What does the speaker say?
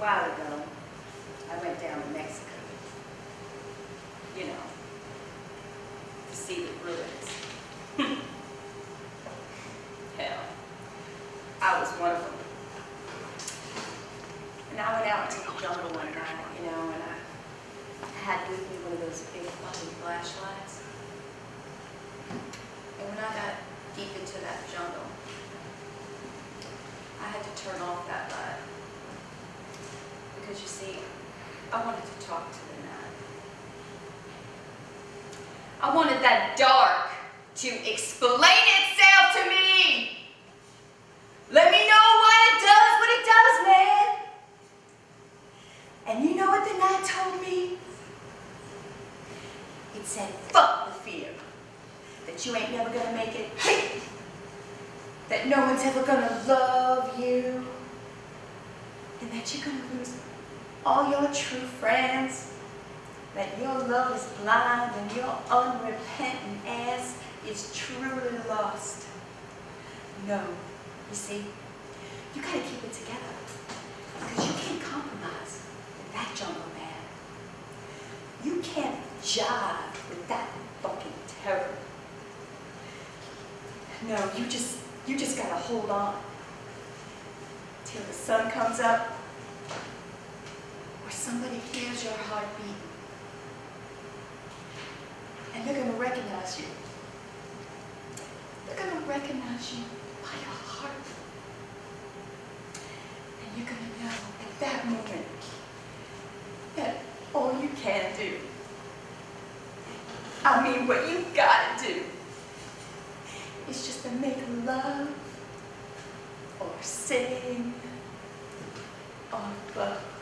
while ago, I went down to Mexico, you know, to see the Bruins. Hell, I was one of them. And I went out into the jungle one night, you know, and I had with me one of those big fucking flashlights. And when I got deep into that jungle, I had to turn off that light. Because you see, I wanted to talk to the night. I wanted that dark to explain itself to me. Let me know why it does what it does, man. And you know what the night told me? It said, fuck the fear. That you ain't never gonna make it. That no one's ever gonna love you. And that you're gonna lose all your true friends. That your love is blind and your unrepentant ass is truly lost. No, you see, you gotta keep it together. Because you can't compromise with that jungle man. You can't jive with that fucking terror. No, you just gotta hold on till the sun comes up or somebody hears your heart beating. And they're gonna recognize you. They're gonna recognize you by your heart. And you're gonna know at that moment that all you can do, I mean what you gotta do, is just to make love or sing or fuck.